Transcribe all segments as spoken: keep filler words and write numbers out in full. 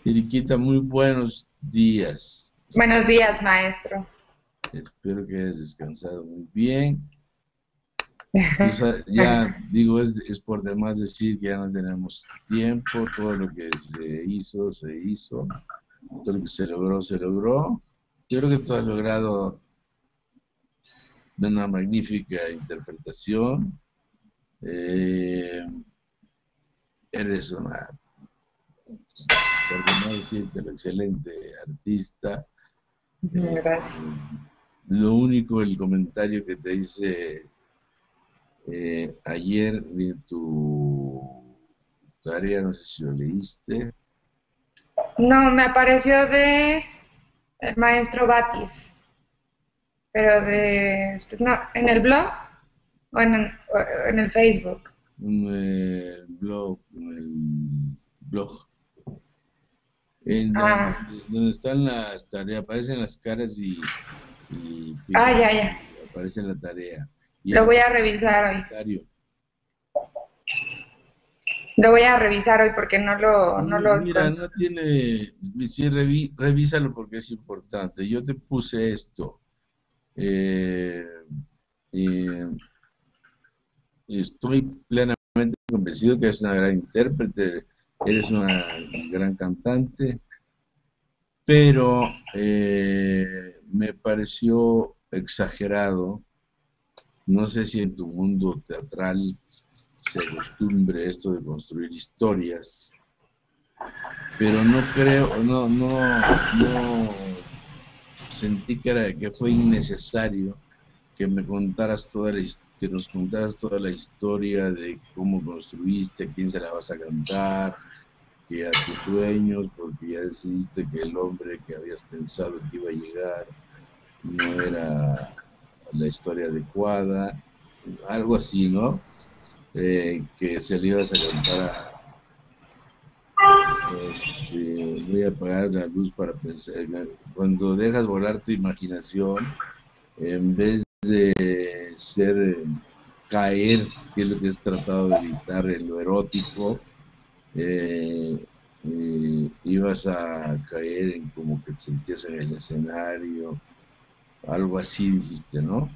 Iriquita, muy buenos días. Buenos días, maestro. Espero que hayas descansado muy bien. Tú sa- ya digo, es, es por demás decir que ya no tenemos tiempo, todo lo que se hizo, se hizo, todo lo que se logró, se logró. Yo creo que tú has logrado de una magnífica interpretación. Eh, Eres una, por demás decirte, lo excelente artista. Gracias. Eh, lo único, el comentario que te hice eh, ayer vi tu tarea, no sé si lo leíste. No, me apareció de el maestro Batis, pero de usted no, en el blog o en, o en el Facebook. En el blog, en el blog, en la- Ah, donde, donde están las tareas, aparecen las caras y, y ah, pica ya, ya. y aparece la tarea. Y Lo voy abajo a está el revisar hoy. comentario. Lo voy a revisar hoy porque no lo, no No, lo mira, encuentro. no tiene, sí, reví- revísalo porque es importante. Yo te puse esto. eh, eh, Estoy plenamente convencido que eres una gran intérprete, eres una gran cantante, pero eh, me pareció exagerado. No sé si en tu mundo teatral se acostumbre esto de construir historias, pero no creo, no, no, no sentí que, era, que fue innecesario que me contaras toda la, que nos contaras toda la historia de cómo construiste, a quién se la vas a cantar, que a tus sueños, porque ya decidiste que el hombre que habías pensado que iba a llegar no era la historia adecuada, algo así, ¿no? Eh, que se le ibas a cantar a, este, voy a apagar la luz para pensar, cuando dejas volar tu imaginación, en vez de ser eh, caer, que es lo que has tratado de evitar en lo erótico, eh, eh, ibas a caer en como que te sentías en el escenario, algo así dijiste, ¿no?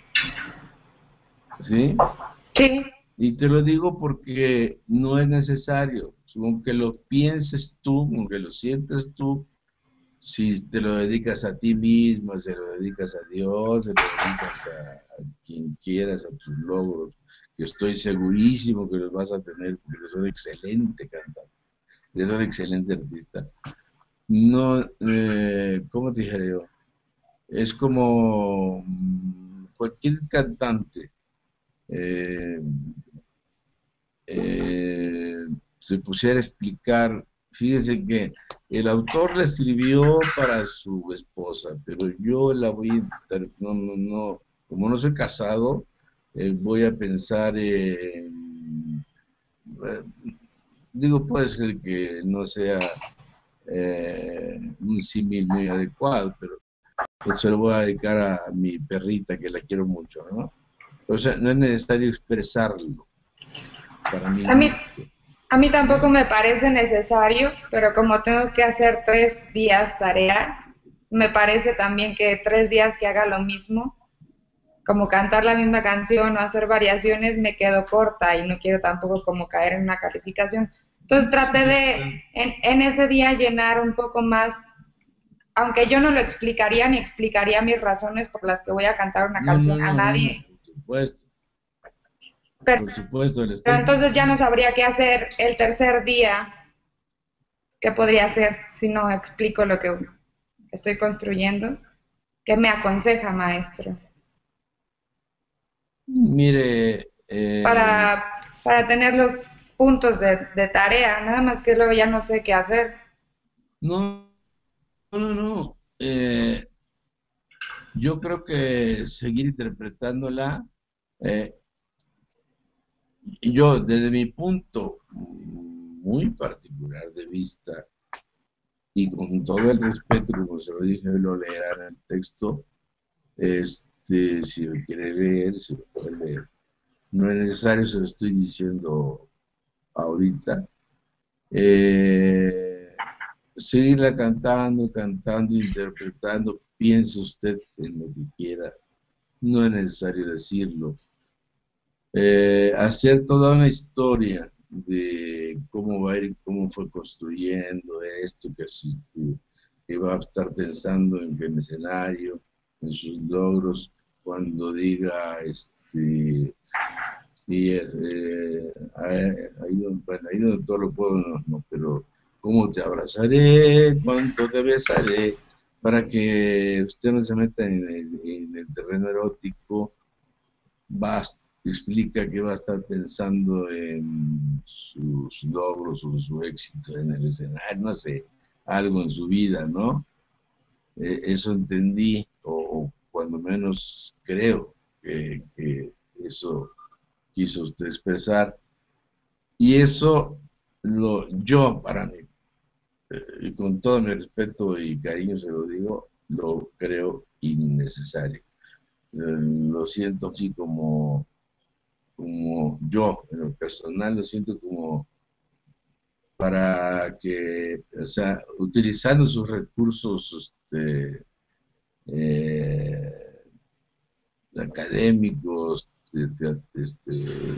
¿Sí? Sí, Y te lo digo porque no es necesario, con que lo pienses tú, con que lo sientes tú, si te lo dedicas a ti mismo, se lo dedicas a Dios, se lo dedicas a, a quien quieras, a tus logros, que estoy segurísimo que los vas a tener porque eres un excelente cantante, eres un excelente artista. No, eh, ¿cómo te dijera yo? Es como mm, cualquier cantante eh, eh, se pusiera a explicar, fíjese que el autor la escribió para su esposa, pero yo la voy a, inter- no, no, no, como no soy casado, eh, voy a pensar en, eh, digo, puede ser que no sea eh, un símil muy adecuado, pero pues se lo voy a dedicar a mi perrita que la quiero mucho, ¿no? O sea, no es necesario expresarlo, para mi a mí, gusto, a mí tampoco ¿no? me parece necesario, pero como tengo que hacer tres días tarea, me parece también que tres días que haga lo mismo, como cantar la misma canción o hacer variaciones, me quedo corta y no quiero tampoco como caer en una calificación. Entonces traté Pues, de pues, en, en ese día llenar un poco más, aunque yo no lo explicaría ni explicaría mis razones por las que voy a cantar una no, no, canción a no, no, no, nadie, por supuesto, pero, por supuesto, le pero estás, entonces ya no sabría qué hacer el tercer día, qué podría hacer si no explico lo que estoy construyendo. ¿Qué me aconseja, maestro? mire, eh, Para, para tener los puntos de, de tarea, nada más que luego ya no sé qué hacer. no, no, no, eh, yo creo que seguir interpretándola, eh, yo desde mi punto muy particular de vista y con todo el respeto, como se lo dije, lo leerá en el texto, este, si lo quiere leer, si lo puede leer. No es necesario, se lo estoy diciendo ahorita. Eh, seguirla cantando, cantando, interpretando, piense usted en lo que quiera, no es necesario decirlo. Eh, hacer toda una historia de cómo va a ir, cómo fue construyendo esto, que, así, que, que va a estar pensando en el escenario, en sus logros, cuando diga, este, sí, es, eh, ahí, ahí donde, bueno, ahí donde todo lo puedo, no, no, pero cómo te abrazaré, cuánto te besaré, para que usted no se meta en el, en el terreno erótico, va, explica que va a estar pensando en sus logros o su éxito en el escenario, no sé, algo en su vida, ¿no? Eh, eso entendí, o, o, cuando menos creo que, que eso quiso usted expresar, y eso lo, yo para mí, eh, y con todo mi respeto y cariño se lo digo, lo creo innecesario. Eh, lo siento así como como yo, en lo personal, lo siento como para que, o sea, utilizando sus recursos este, eh, académicos, de, de, este,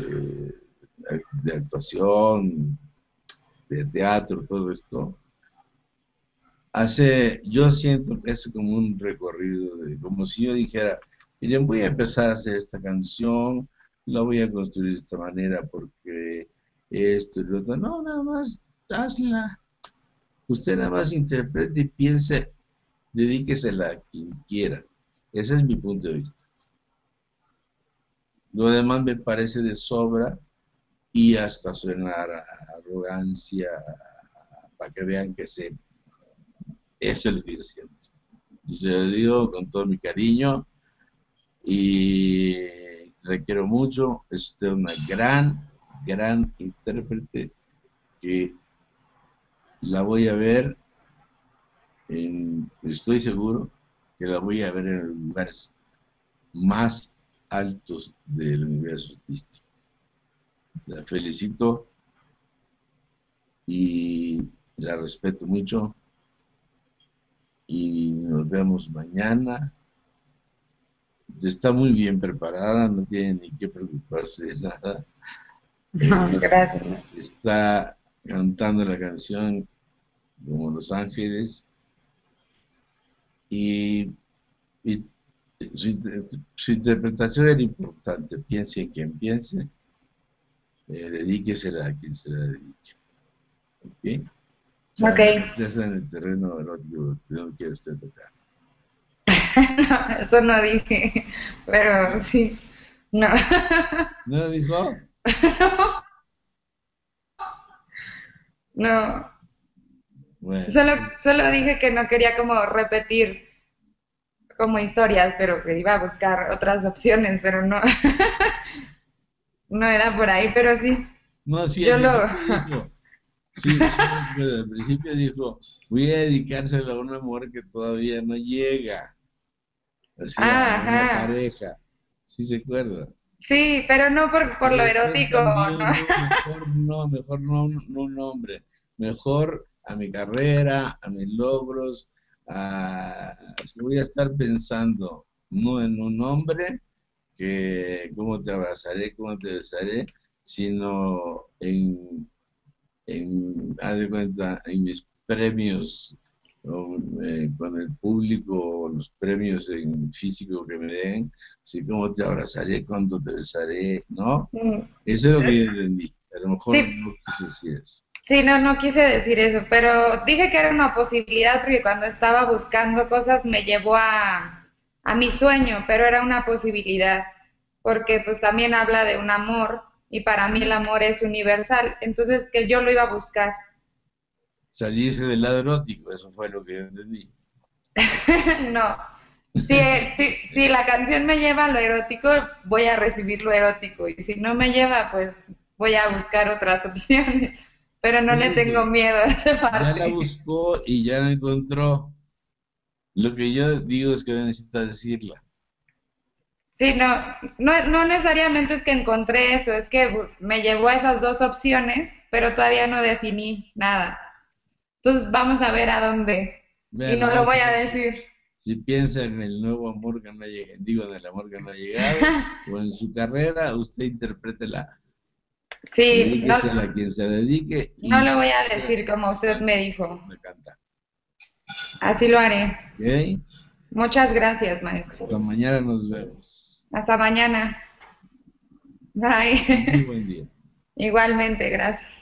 de actuación, de teatro, todo esto, hace, yo siento que es como un recorrido, de, como si yo dijera, miren, voy a empezar a hacer esta canción, la voy a construir de esta manera porque esto y lo otro. No, nada más, hazla. Usted nada más interprete y piense, dedíquesela a quien quiera. Ese es mi punto de vista. Lo demás me parece de sobra y hasta suena a arrogancia, para que vean que sé. Eso es lo que yo siento. Y se lo digo con todo mi cariño y le quiero mucho. Es usted una gran, gran intérprete que la voy a ver, en, estoy seguro que la voy a ver en los lugares más altos del universo artístico. La felicito y la respeto mucho y nos vemos mañana. Está muy bien preparada, no tiene ni que preocuparse de nada. Eh, Gracias. está cantando la canción como Los Ángeles y, y su, su, interpretación era importante. Piense en quien piense, eh, dedíquesela a quien se la dedique. ¿Okay? Para Ok. no estés en el terreno erótico que no quiere usted tocar. No, eso no dije, pero sí. No. ¿No dijo? No. Bueno, Solo, pues, solo dije que no quería como repetir como historias, pero que iba a buscar otras opciones, pero no, no era por ahí, pero sí, no, sí, al yo lo... principio dijo, sí, sí, me acuerdo, al principio dijo, voy a dedicárselo a una mujer que todavía no llega, así a Ah, una ajá. pareja, ¿sí se acuerda? Sí, pero no por, por Y lo después erótico, cambió, ¿no? no, mejor no, mejor no, un- no un hombre, mejor a mi carrera, a mis logros, a, voy a estar pensando, no en un hombre, que cómo te abrazaré, cómo te besaré, sino en, en haz de cuenta, en mis premios o, eh, con el público, o los premios en físico que me den, así como te abrazaré, cuánto te besaré, ¿no? Mm, Eso es lo que yo entendí. A lo mejor sí, no quise decir eso. sí, no, no quise decir eso, pero dije que era una posibilidad porque cuando estaba buscando cosas me llevó a, a mi sueño, pero era una posibilidad, porque pues también habla de un amor y para mí el amor es universal, entonces que yo lo iba a buscar. Salirse del lado erótico, eso fue lo que yo entendí. No, si, si, si la canción me lleva a lo erótico, voy a recibir lo erótico y si no me lleva, pues voy a buscar otras opciones, pero no Por le tengo eso, miedo a esa ya la parte. buscó y ya la encontró. Lo que yo digo es que necesita decirla. Sí, no, no, no necesariamente es que encontré eso, es que me llevó a esas dos opciones, pero todavía no definí nada. Entonces vamos a ver a dónde. Y Vean, no lo vamos voy a a ver si, decir. si piensa en el nuevo amor que no ha llegado, digo, en el amor que no ha llegado, o en su carrera, usted interprétela. Sí, no, Dedíquesela a quien se dedique no y lo voy a usted decir como usted me dijo. me canta. Así lo haré. ¿Ok? Muchas gracias, maestro. Hasta mañana nos vemos. Hasta mañana. Muy Bye. buen día. Igualmente, gracias.